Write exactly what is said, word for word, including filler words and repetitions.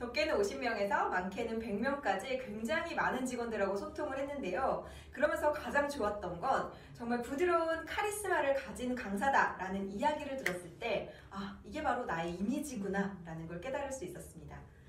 적게는 오십 명에서 많게는 백 명까지 굉장히 많은 직원들하고 소통을 했는데요. 그러면서 가장 좋았던 건 정말 부드러운 카리스마를 가진 강사다라는 이야기를 들었을 때 아, 이게 바로 나의 이미지구나 라는 걸 깨달을 수 있었습니다.